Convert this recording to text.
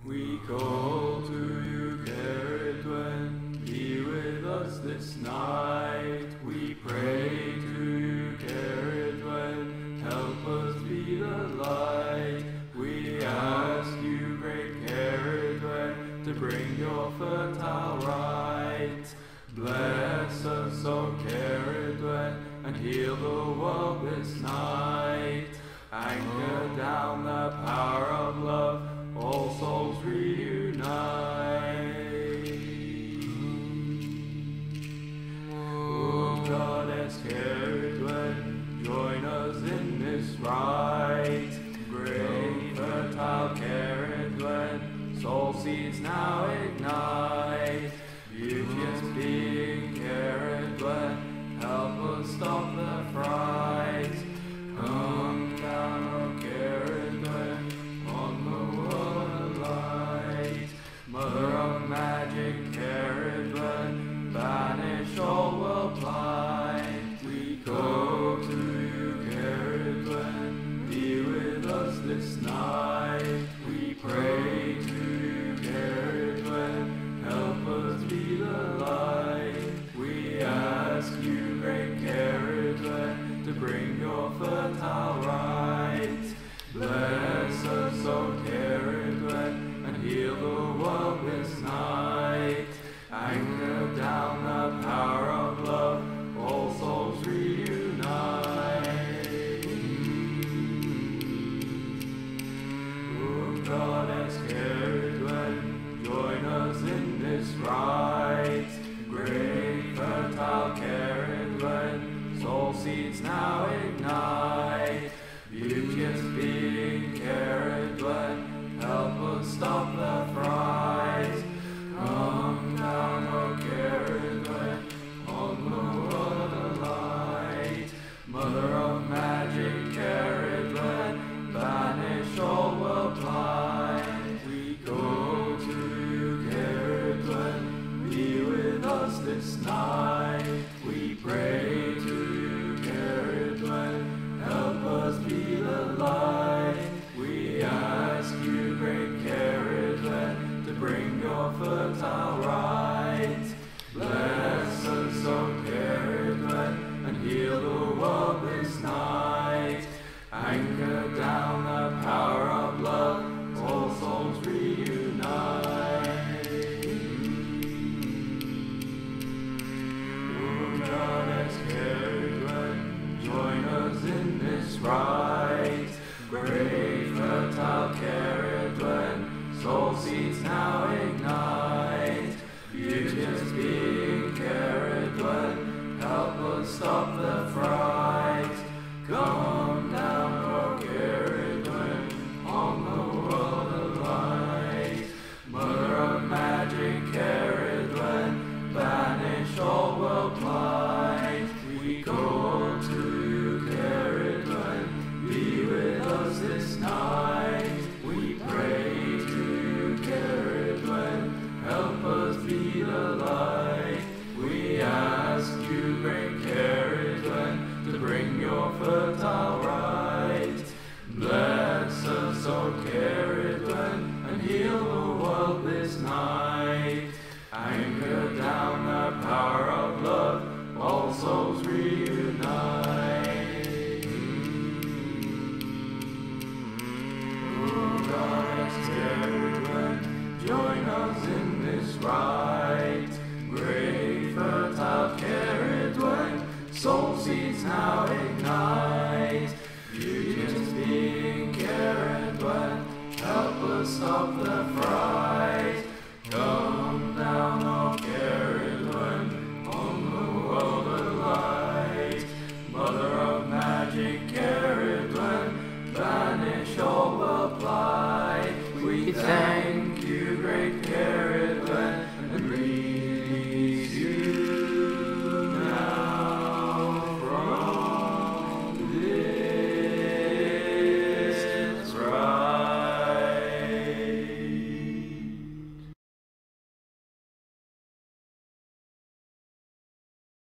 We call to you, Cerridwen, be with us this night. We pray to you, Cerridwen, help us be the light. We ask you, great Cerridwen, to bring your fertile right. Bless us, O Cerridwen, and heal the world this night. Anchor down the power of love, all souls reunite. O Goddess Cerridwen, join us in this rite. Great fertile Cerridwen, soul seeds now